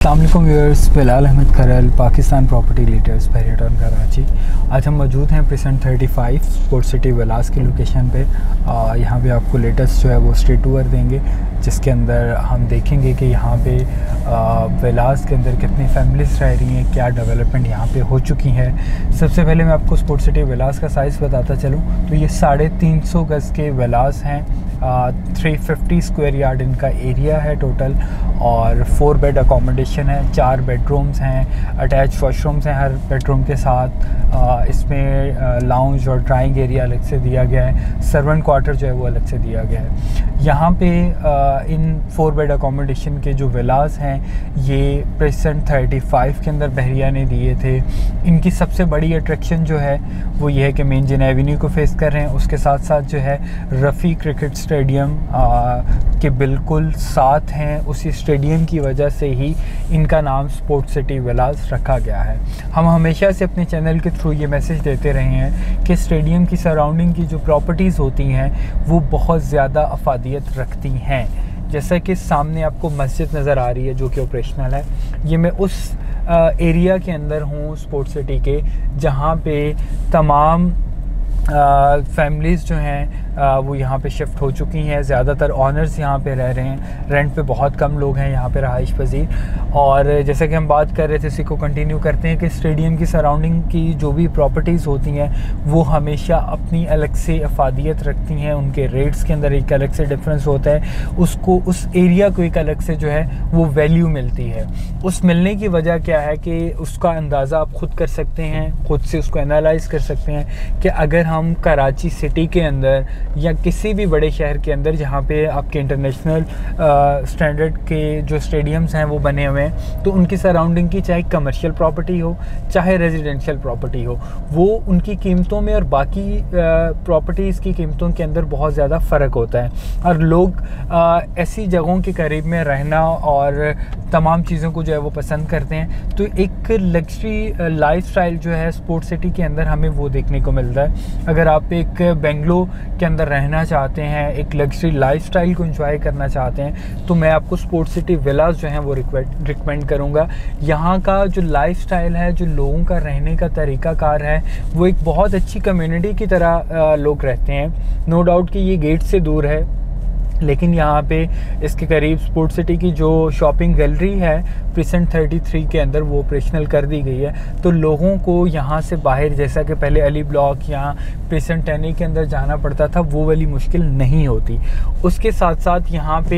अस्सलाम वालेकुम viewers, Bilal Ahmed Kharal, Pakistan property leaders, Bahria Town Karachi. आज हम मौजूद हैं प्रेसेंट 35 स्पोर्ट्स सिटी विलास की लोकेशन पे। यहाँ पे आपको लेटेस्ट जो है वो स्ट्रीट टूर देंगे, जिसके अंदर हम देखेंगे कि यहाँ पे विलास के अंदर कितनी फैमिलीज़ रह रही हैं, क्या डेवलपमेंट यहाँ पे हो चुकी है। सबसे पहले मैं आपको स्पोर्ट्स सिटी विलास का साइज़ बताता चलूँ तो ये 350 गज़ के विलास हैं। 350 स्क्वायर यार्ड इनका एरिया है टोटल, और 4 बेड अकोमोडेशन है, 4 बेडरूम्स हैं, अटैच वॉशरूम्स हैं हर बेडरूम के साथ। इसमें लाउंज और ड्राइंग एरिया अलग से दिया गया है, सर्वेंट क्वार्टर जो है वो अलग से दिया गया है। यहाँ पे इन 4 बेड अकोमोडेशन के जो विलास हैं ये प्रेसेंट 35 के अंदर बहरिया ने दिए थे। इनकी सबसे बड़ी अट्रैक्शन जो है वो ये है कि मेन जिन एवेन्यू को फेस कर रहे हैं, उसके साथ साथ जो है रफ़ी क्रिकेट स्टेडियम के बिल्कुल साथ हैं। उसी स्टेडियम की वजह से ही इनका नाम स्पोर्ट्स सिटी विलास रखा गया है। हम हमेशा से अपने चैनल के थ्रू ये मैसेज देते रहे हैं कि स्टेडियम की सराउंडिंग की जो प्रॉपर्टीज़ होती हैं वो बहुत ज़्यादा अफादियत रखती हैं। जैसा कि सामने आपको मस्जिद नज़र आ रही है जो कि ऑपरेशनल है, ये मैं उस एरिया के अंदर हूँ स्पोर्ट्स सिटी के, जहाँ पे तमाम फैमिलीज़ जो हैं वो यहाँ पे शिफ्ट हो चुकी हैं। ज़्यादातर ऑनर्स यहाँ पे रह रहे हैं, रेंट पे बहुत कम लोग हैं यहाँ पे रहाइश पजीर। और जैसे कि हम बात कर रहे थे, इसी को कंटिन्यू करते हैं कि स्टेडियम की सराउंडिंग की जो भी प्रॉपर्टीज़ होती हैं वो हमेशा अपनी अलग से अफादियत रखती हैं। उनके रेट्स के अंदर एक अलग से डिफरेंस होता है, उसको उस एरिया को एक अलग से जो है वो वैल्यू मिलती है। उस मिलने की वजह क्या है कि उसका अंदाज़ा आप ख़ुद कर सकते हैं, ख़ुद से उसको एनालाइज़ कर सकते हैं कि अगर हम कराची सिटी के अंदर या किसी भी बड़े शहर के अंदर जहाँ पे आपके इंटरनेशनल स्टैंडर्ड के जो स्टेडियम्स हैं वो बने हुए हैं, तो उनकी सराउंडिंग की चाहे कमर्शियल प्रॉपर्टी हो चाहे रेजिडेंशियल प्रॉपर्टी हो, वो उनकी कीमतों में और बाकी प्रॉपर्टीज़ की कीमतों के अंदर बहुत ज़्यादा फ़र्क होता है। और लोग ऐसी जगहों के करीब में रहना और तमाम चीज़ों को जो है वो पसंद करते हैं। तो एक लग्जरी लाइफस्टाइल जो है स्पोर्ट्स सिटी के अंदर हमें वो देखने को मिलता है। अगर आप एक बेंगलोर के अंदर रहना चाहते हैं, एक लग्जरी लाइफस्टाइल को एंजॉय करना चाहते हैं, तो मैं आपको स्पोर्ट्स सिटी विलास जो हैं वो रिकमेंड करूंगा। यहाँ का जो लाइफस्टाइल है, जो लोगों का रहने का तरीक़ाकार है, वो एक बहुत अच्छी कम्युनिटी की तरह लोग रहते हैं। नो डाउट कि ये गेट से दूर है, लेकिन यहाँ पे इसके करीब स्पोर्ट्स सिटी की जो शॉपिंग गैलरी है प्रेसेंट 33 के अंदर वो ऑपरेशनल कर दी गई है। तो लोगों को यहाँ से बाहर, जैसा कि पहले अली ब्लॉक या प्रेसेंट 10 के अंदर जाना पड़ता था, वो वाली मुश्किल नहीं होती। उसके साथ साथ यहाँ पे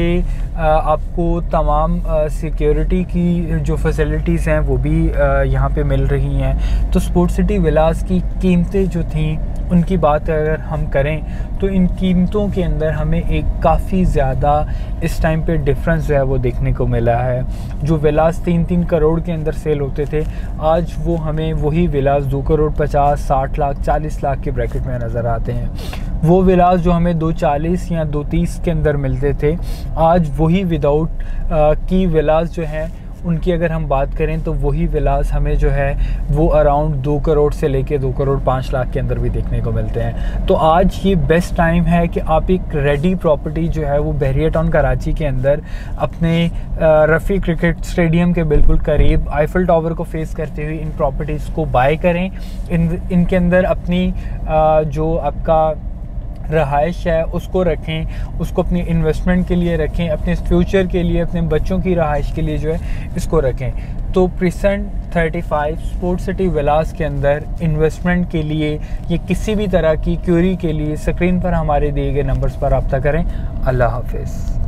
आपको तमाम सिक्योरिटी की जो फैसिलिटीज़ हैं वो भी यहाँ पे मिल रही हैं। तो स्पोर्ट्स सिटी विलास की कीमतें जो थीं उनकी बात अगर हम करें तो इन कीमतों के अंदर हमें एक काफ़ी ज़्यादा इस टाइम पे डिफरेंस जो है वो देखने को मिला है। जो विलास 3-3 करोड़ के अंदर सेल होते थे, आज वो हमें वही विलास 2 करोड़ 50, 60 लाख, 40 लाख के ब्रैकेट में नज़र आते हैं। वो विलास जो हमें 240 या 230 के अंदर मिलते थे, आज वही विदाउट की विलास जो हैं उनकी अगर हम बात करें तो वही विलास हमें जो है वो अराउंड 2 करोड़ से लेके 2 करोड़ 5 लाख के अंदर भी देखने को मिलते हैं। तो आज ये बेस्ट टाइम है कि आप एक रेडी प्रॉपर्टी जो है वो बहरिया टाउन कराची के अंदर अपने रफ़ी क्रिकेट स्टेडियम के बिल्कुल करीब आईफल टावर को फेस करते हुए इन प्रॉपर्टीज़ को बाय करें। इनके अंदर अपनी जो आपका रहाइश है उसको रखें, उसको अपनी इन्वेस्टमेंट के लिए रखें, अपने फ्यूचर के लिए, अपने बच्चों की रहाइश के लिए जो है इसको रखें। तो प्रेसेंट 35 स्पोर्ट्स सिटी विलास के अंदर इन्वेस्टमेंट के लिए या किसी भी तरह की क्यूरी के लिए स्क्रीन पर हमारे दिए गए नंबर्स पर रब्ता करें। अल्लाह हाफिज़।